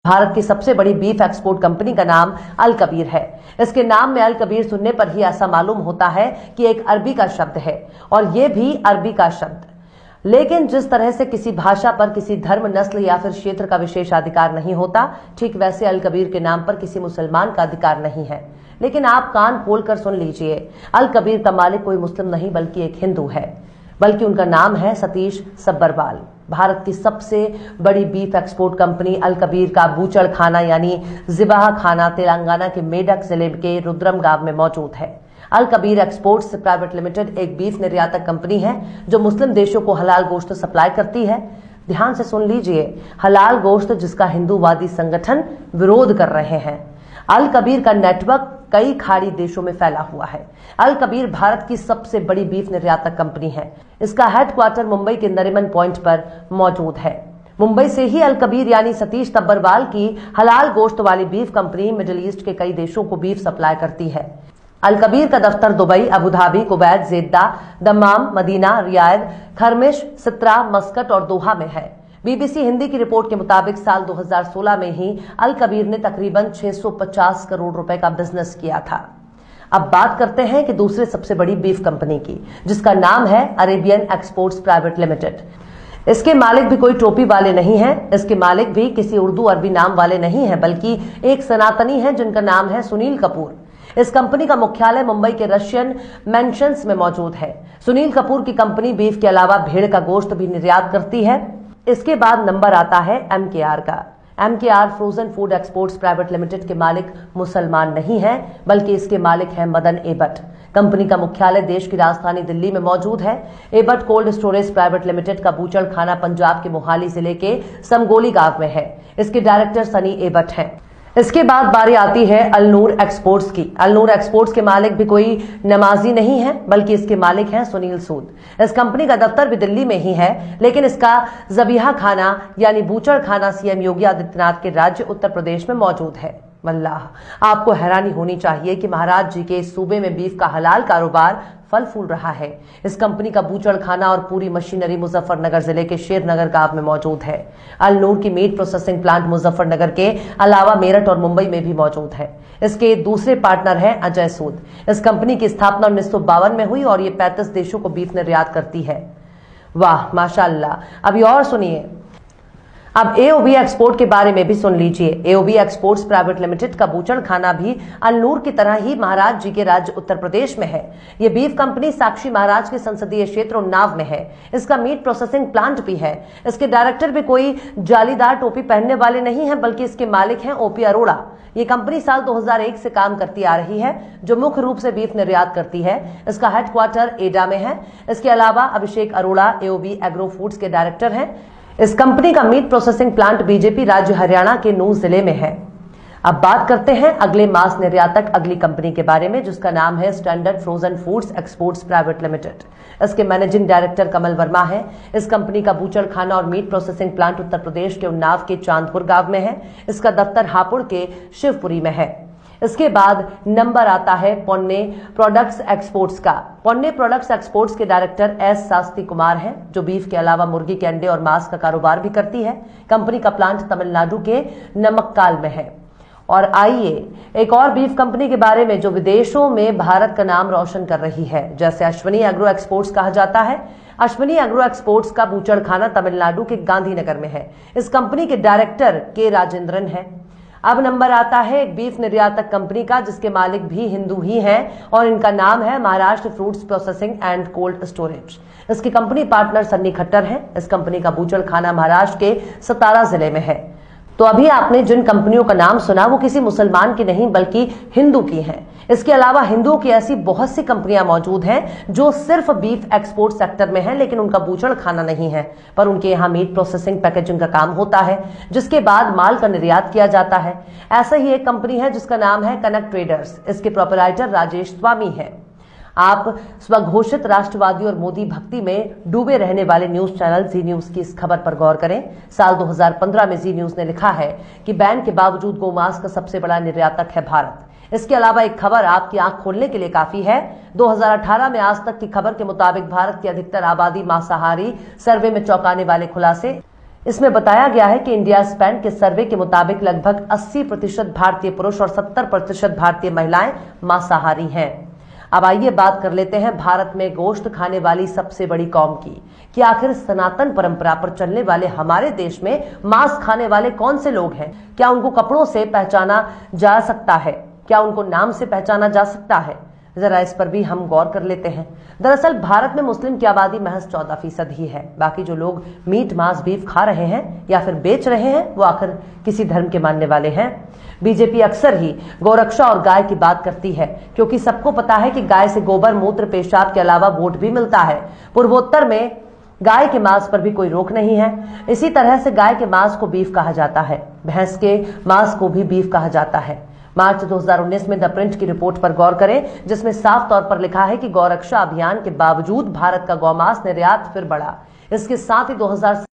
भारत की सबसे बड़ी बीफ एक्सपोर्ट कंपनी का नाम अल कबीर है। इसके नाम में अल कबीर सुनने पर ही ऐसा मालूम होता है कि एक अरबी का शब्द है और ये भी अरबी का शब्द। लेकिन जिस तरह से किसी भाषा पर किसी धर्म, नस्ल या फिर क्षेत्र का विशेषाधिकार नहीं होता, ठीक वैसे अल कबीर के नाम पर किसी मुसलमान का अधिकार नहीं है। लेकिन आप कान खोलकर सुन लीजिए, अल कबीर का मालिक कोई मुस्लिम नहीं बल्कि एक हिंदू है, बल्कि उनका नाम है सतीश सब्बरवाल। भारत की सबसे बड़ी beef export company Al Kabir का बूचड़ खाना यानी ज़िबाह खाना तेलंगाना के मेडक जिले के रुद्रम गांव में मौजूद है। Al Kabir exports private limited एक बीफ निर्यातक कंपनी है जो मुस्लिम देशों को हलाल गोश्त सप्लाई करती है। ध्यान से सुन लीजिए, हलाल गोश्त जिसका हिंदूवादी संगठन विरोध कर रहे हैं। अल कबीर का नेटवर्क कई खाड़ी देशों में फैला हुआ है। अल कबीर भारत की सबसे बड़ी बीफ निर्यातक कंपनी है। इसका हेडक्वार्टर मुंबई के नरीमन पॉइंट पर मौजूद है। मुंबई से ही अल कबीर यानी सतीश सब्बरवाल की हलाल गोश्त वाली बीफ कंपनी मिडिल ईस्ट के कई देशों को बीफ सप्लाई करती है। अल कबीर का दफ्तर Dubai, Abu Dhabi, Kuwait, Jeddah, Dammam, Medina, Riyadh, खरमिश, सित्रा, मस्कट और दोहा में है। बीबीसी हिंदी की रिपोर्ट के मुताबिक साल 2016 में ही अल कबीर ने तकरीबन 650 करोड़ रुपए का बिजनेस किया था। अब बात करते हैं कि दूसरे सबसे बड़ी बीफ कंपनी की, जिसका नाम है अरेबियन एक्सपोर्ट्स प्राइवेट लिमिटेड। इसके मालिक भी कोई टोपी वाले नहीं हैं। इसके मालिक भी किसी उर्दू अरबी नाम वाले नहीं हैं, बल्कि एक सनातनी है जिनका नाम है सुनील कपूर। इस कंपनी का मुख्यालय मुंबई के रशियन मेंशन्स में मौजूद है। सुनील कपूर की कंपनी बीफ के अलावा भेड़ का गोश्त भी निर्यात करती है। इसके बाद नंबर आता है MKR का। MKR frozen food exports private limited के मालिक मुसलमान नहीं है, बल्कि इसके मालिक हैं मदन एबट। कंपनी का मुख्यालय देश की राजधानी दिल्ली में मौजूद है। Abbott cold storage private limited का बूचड़ खाना पंजाब के मोहाली जिले के समगोली गांव में है। इसके डायरेक्टर सनी एबट हैं। इसके बाद बारी आती है अलनूर एक्सपोर्ट्स की। अलनूर एक्सपोर्ट्स के मालिक भी कोई नमाजी नहीं है, बल्कि इसके मालिक हैं सुनील सूद। इस कंपनी का दफ्तर भी दिल्ली में ही है, लेकिन इसका ज़बीहा खाना यानी बूचड़ खाना सीएम योगी आदित्यनाथ के राज्य उत्तर प्रदेश में मौजूद है। वल्लाह, आपको हैरानी होनी चाहिए कि महाराज जी के इस सूबे में बीफ का हलाल कारोबार फल फूल रहा है। इस कंपनी का बूचड़ खाना और पूरी मशीनरी मुजफ्फरनगर जिले के शेरनगर गांव में मौजूद है। अलनूर की मीट प्रोसेसिंग प्लांट मुजफ्फरनगर के अलावा मेरठ और मुंबई में भी मौजूद है। इसके दूसरे पार्टनर हैं अजय सूद। इस कंपनी की स्थापना 1952 में हुई और ये 35 देशों को बीफ निर्यात करती है। वाह माशाअल्लाह। अभी और सुनिए, अब AOB एक्सपोर्ट के बारे में भी सुन लीजिए। AOB एक्सपोर्ट्स प्राइवेट लिमिटेड का बूचड़ खाना भी अलनूर की तरह ही महाराज जी के राज्य उत्तर प्रदेश में है। ये बीफ कंपनी साक्षी महाराज के संसदीय क्षेत्र उन्नाव में है। इसका मीट प्रोसेसिंग प्लांट भी है। इसके डायरेक्टर भी कोई जालीदार टोपी पहनने वाले नहीं है, बल्कि इसके मालिक हैं OP अरोड़ा। ये कंपनी साल 2001 से काम करती आ रही है, जो मुख्य रूप से बीफ निर्यात करती है। इसका हेडक्वार्टर एडा में है। इसके अलावा Abhishek Arora AOB agro foods के डायरेक्टर हैं। इस कंपनी का मीट प्रोसेसिंग प्लांट बीजेपी राज्य हरियाणा के नूंह जिले में है। अब बात करते हैं अगले मांस निर्यातक अगली कंपनी के बारे में, जिसका नाम है standard frozen foods exports private limited. इसके मैनेजिंग डायरेक्टर कमल वर्मा है। इस कंपनी का बूचड़ खाना और meat processing plant Uttar Pradesh के उन्नाव के चांदपुर गांव में है। इसका दफ्तर हापुड़ के शिवपुरी में है। इसके बाद नंबर आता है पोन्ने प्रोडक्ट्स एक्सपोर्ट्स का। पोन्ने प्रोडक्ट्स एक्सपोर्ट्स के डायरेक्टर S शास्त्री कुमार हैं, जो बीफ के अलावा मुर्गी के अंडे और मांस का कारोबार भी करती है। कंपनी का प्लांट तमिलनाडु के नमक्काल में है। और आइए एक और बीफ कंपनी के बारे में जो विदेशों में भारत का नाम रोशन कर रही है, जैसे अश्विनी एग्रो एक्सपोर्ट्स कहा जाता है। अश्विनी एग्रो एक्सपोर्ट्स का बूचड़ खाना तमिलनाडु के गांधीनगर में है। इस कंपनी के डायरेक्टर K राजेंद्रन है। अब नंबर आता है एक बीफ निर्यातक कंपनी का, जिसके मालिक भी हिंदू ही हैं और इनका नाम है Maharashtra fruits processing and cold storage. इसकी कंपनी पार्टनर सन्नी खट्टर है। इस कंपनी का बूचड़ खाना महाराष्ट्र के सतारा जिले में है। तो अभी आपने जिन कंपनियों का नाम सुना वो किसी मुसलमान की नहीं बल्कि हिंदू की हैं। इसके अलावा हिंदुओं की ऐसी बहुत सी कंपनियां मौजूद हैं जो सिर्फ बीफ एक्सपोर्ट सेक्टर में हैं, लेकिन उनका बूचड़ खाना नहीं है, पर उनके यहाँ मीट प्रोसेसिंग पैकेजिंग का काम होता है, जिसके बाद माल का निर्यात किया जाता है। ऐसा ही एक कंपनी है जिसका नाम है कनक ट्रेडर्स। इसके प्रोपराइटर राजेश स्वामी है। आप स्वघोषित राष्ट्रवादी और मोदी भक्ति में डूबे रहने वाले न्यूज चैनल जी न्यूज की इस खबर पर गौर करें। साल 2015 में जी न्यूज ने लिखा है कि बैन के बावजूद गोमांस का सबसे बड़ा निर्यातक है भारत। इसके अलावा एक खबर आपकी आंख खोलने के लिए काफी है। 2018 में आज तक की खबर के मुताबिक भारत की अधिकतर आबादी मांसाहारी, सर्वे में चौंकाने वाले खुलासे। इसमें बताया गया है कि इंडिया स्पैन के सर्वे के मुताबिक लगभग 80% भारतीय पुरुष और 70% भारतीय महिलाएं मांसाहारी हैं। अब आइए बात कर लेते हैं भारत में गोश्त खाने वाली सबसे बड़ी कौम की, कि आखिर सनातन परंपरा पर चलने वाले हमारे देश में मांस खाने वाले कौन से लोग हैं। क्या उनको कपड़ों से पहचाना जा सकता है? क्या उनको नाम से पहचाना जा सकता है? जरा इस पर भी हम गौर कर लेते हैं। दरअसल भारत में मुस्लिम की आबादी महज 14% ही है। बाकी जो लोग मीट मांस बीफ खा रहे हैं या फिर बेच रहे हैं वो आखिर किसी धर्म के मानने वाले हैं। बीजेपी अक्सर ही गौरक्षा और गाय की बात करती है, क्योंकि सबको पता है कि गाय से गोबर मूत्र पेशाब के अलावा वोट भी मिलता है। पूर्वोत्तर में गाय के मांस पर भी कोई रोक नहीं है। इसी तरह से गाय के मांस को बीफ कहा जाता है, भैंस के मांस को भी बीफ कहा जाता है। मार्च 2019 में द प्रिंट की रिपोर्ट पर गौर करें, जिसमें साफ तौर पर लिखा है कि गौरक्षा अभियान के बावजूद भारत का गौमांस निर्यात फिर बढ़ा। इसके साथ ही